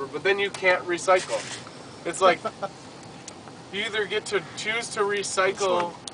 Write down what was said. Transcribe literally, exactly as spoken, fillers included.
whatever, but then you can't recycle. It's like you either get to choose to recycle